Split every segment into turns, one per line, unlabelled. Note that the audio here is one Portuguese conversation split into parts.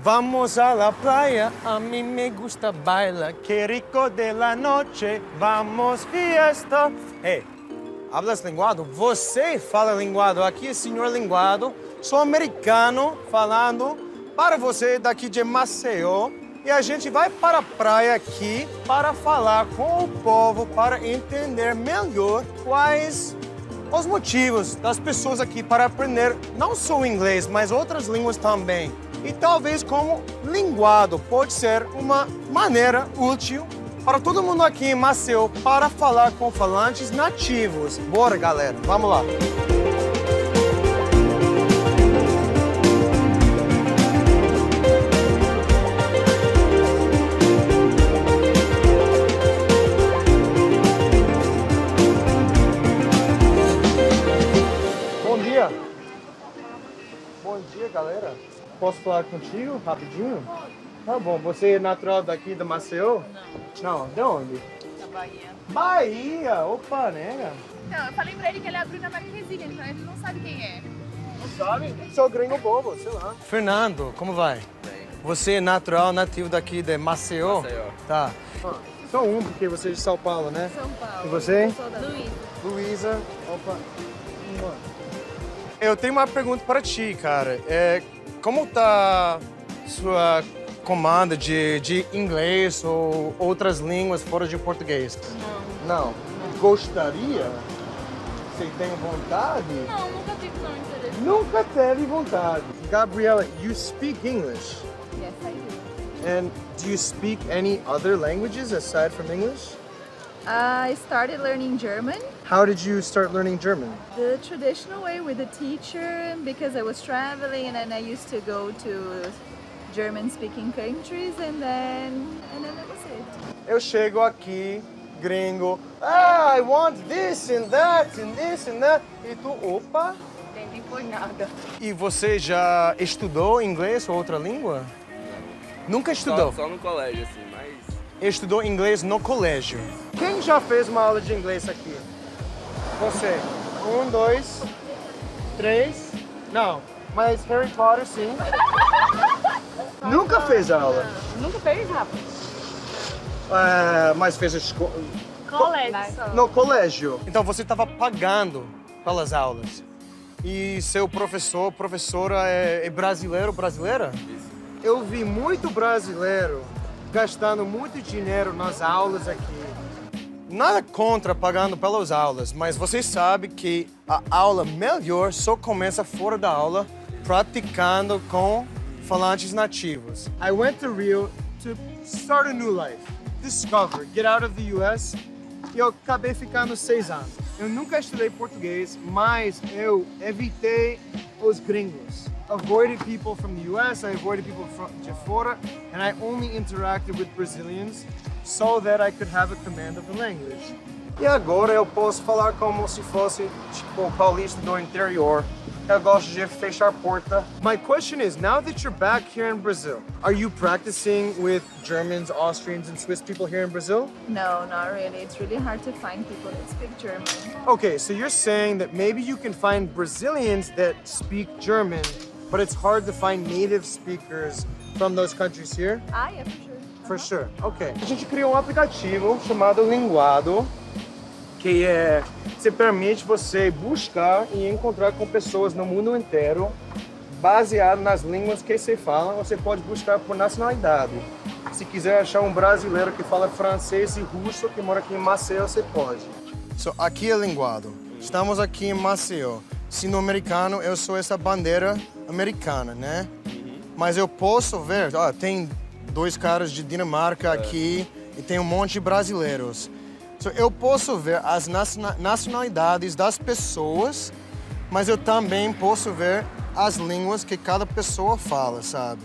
Vamos a la playa, a mí me gusta bailar, que rico de la noche, vamos fiesta. Hey, hablas linguado? Você fala linguado. Aqui é senhor linguado. Sou americano falando para você daqui de Maceió. E a gente vai para a praia aqui para falar com o povo, para entender melhor quais os motivos das pessoas aqui para aprender não só o inglês, mas outras línguas também. E talvez como linguado pode ser uma maneira útil para todo mundo aqui em Maceió para falar com falantes nativos. Bora, galera, vamos lá. Bom dia. Bom dia, galera. Posso falar contigo rapidinho? Tá bom. Você é natural daqui da Maceió?
Não.
Não, de onde?
Da Bahia.
Bahia! Opa, nega.
Não, eu falei pra ele que ele é a Bruna Marquezine, então ele não sabe quem é.
Não sabe? Sou gringo bobo, sei lá. Fernando, como vai?
Bem.
Você é natural, nativo daqui de Maceió?
Maceió.
Tá. Só um, porque você é de São Paulo, né?
São Paulo.
E você?
Eu sou da Luísa.
Luísa. Opa. Eu tenho uma pergunta para ti, cara. Como tá sua comanda de inglês ou outras línguas fora de português? Não. Gostaria? Você tem vontade?
Não, nunca tive não interesse.
Nunca teve vontade. Gabriela, you speak English.
Yes, I do.
And do you speak any other languages aside from English?
I started learning German
How did you start learning German?
the traditional way with a teacher because I was traveling and then I used to go to German-speaking countries and then that was it.
Eu chego aqui, gringo, I want this and that and this and that. E tu, opa.
Entendi por nada.
E você já estudou inglês ou outra língua? Nunca estudou?
Só no colégio, assim, mas...
Estudou inglês no colégio. Quem já fez uma aula de inglês aqui? Você. 1, 2, 3. Não, mas Harry Potter sim. Nunca fez aula?
Nunca fez, Rafa?
Mas fez escola.
Colégio.
No colégio. Então você estava pagando pelas aulas. E seu professor, professora é brasileiro, brasileira?
Isso.
Eu vi muito brasileiro gastando muito dinheiro nas aulas aqui. Nada contra pagando pelas aulas, mas você sabe que a aula melhor só começa fora da aula, praticando com falantes nativos. I went to Rio to start a new life, discover, get out of the US, e eu acabei ficando 6 anos. Eu nunca estudei português, mas eu evitei os gringos. Avoided people from the US, I avoided people from de fora, and I only interacted with Brazilians so that I could have a command of the language. E agora eu posso falar como se fosse tipo paulista do interior. Eu gosto de fechar a porta. My question is, now that you're back here in Brazil, are you practicing with Germans, Austrians, and Swiss people here in Brazil?
No, not really. It's really hard to find people that speak German.
Okay, so you're saying that maybe you can find Brazilians that speak German, but it's hard to find native speakers from those countries here?
Ah, yeah, for sure.
For sure. Ok. A gente criou um aplicativo chamado Linguado, que se permite você buscar e encontrar com pessoas no mundo inteiro, baseado nas línguas que você fala. Você pode buscar por nacionalidade. Se quiser achar um brasileiro que fala francês e russo que mora aqui em Maceió, você pode. Aqui é Linguado. Estamos aqui em Maceió. Se no americano, eu sou essa bandeira americana, né? Mas eu posso ver, tem 2 caras de Dinamarca aqui e tem um monte de brasileiros. Eu posso ver as nacionalidades das pessoas, mas eu também posso ver as línguas que cada pessoa fala, sabe?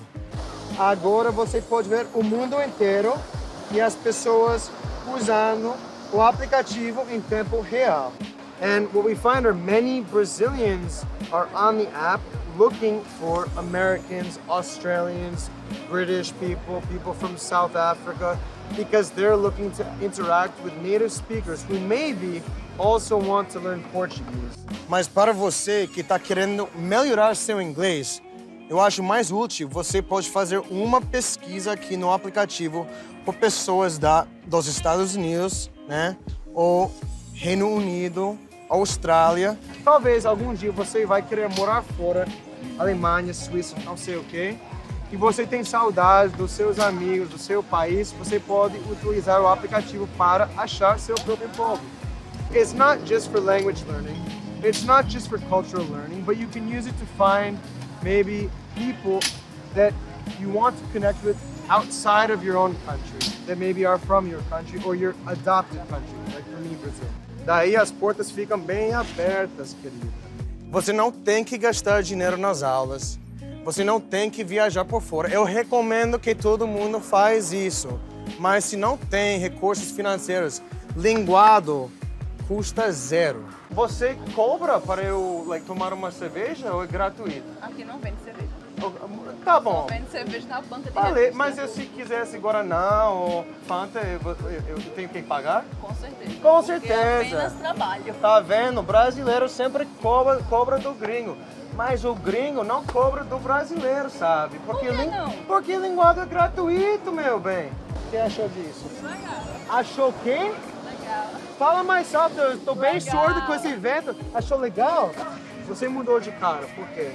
Agora você pode ver o mundo inteiro e as pessoas usando o aplicativo em tempo real. And what we find are many Brazilians are on the app looking for Americans, Australians, British people, people from South Africa, because they're looking to interact with native speakers who maybe also want to learn Portuguese. Mas para você que está querendo melhorar seu inglês, Eu acho mais útil, você pode fazer uma pesquisa aqui no aplicativo por pessoas dos Estados Unidos, né? Ou Reino Unido, Austrália. Talvez algum dia você vai querer morar fora, Alemanha, Suíça, não sei o quê. E você tem saudade dos seus amigos, do seu país, você pode utilizar o aplicativo para achar seu próprio povo. It's not just for language learning, it's not just for cultural learning, but you can use it to find maybe people that you want to connect with outside of your own country, that maybe are from your country or your adopted country, like for me, Brazil. Daí as portas ficam bem abertas, querida. Você não tem que gastar dinheiro nas aulas. Você não tem que viajar por fora. Eu recomendo que todo mundo faz isso. Mas se não tem recursos financeiros, linguado custa zero. Você cobra para eu tomar uma cerveja ou é gratuito?
Aqui não vende cerveja.
Tá bom.
Não vende cerveja na banca de
Vale, mas se quisesse Guaraná ou Fanta, eu tenho que pagar?
Com certeza.
Com certeza.
Porque apenas trabalho.
Tá vendo? O brasileiro sempre cobra do gringo. Mas o gringo não cobra do brasileiro, sabe?
Por que não?
Porque linguado é gratuito, meu bem. O que achou disso?
Legal.
Achou o quê?
Legal.
Fala mais alto, eu estou bem
Legal.
surdo com esse evento. Achou legal? Você mudou de cara, por quê?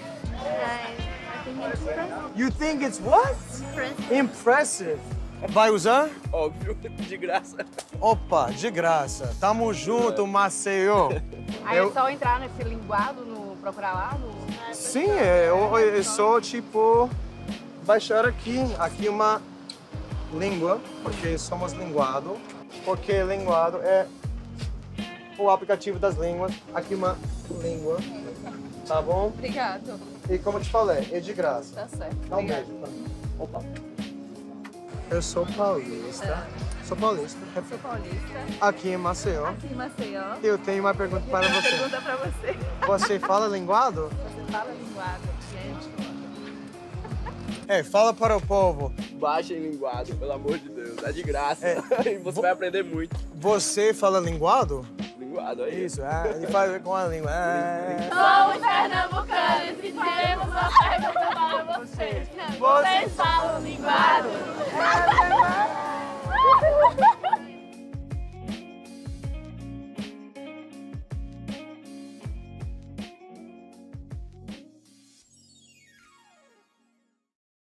I think it's impressive.
You think it's what? Impressive. Vai usar?
Óbvio, de graça.
Opa, de graça. Tamo junto, Maceió.
Aí é só entrar nesse linguado, procurar lá no...
Sim, eu só, tipo, baixar aqui uma língua, porque somos linguado, porque linguado é o aplicativo das línguas, aqui uma língua, tá bom?
Obrigado.
E como eu te falei, é de graça.
Tá certo.
Dá um
Obrigado.
beijo pra mim. Opa. Eu sou paulista. Sou paulista.
Sou paulista.
Aqui em Maceió.
Aqui em Maceió.
Eu tenho uma pergunta para você.
Pergunta pra você.
Você fala linguado?
Você fala linguado, gente?
Fala para o povo.
Baixem linguado, pelo amor de Deus. É de graça. E você vai aprender muito.
Você fala linguado?
Linguado aí.
Isso, ele faz com a língua.
Somos pernambucanos e temos uma pergunta para vocês. Vocês falam linguado?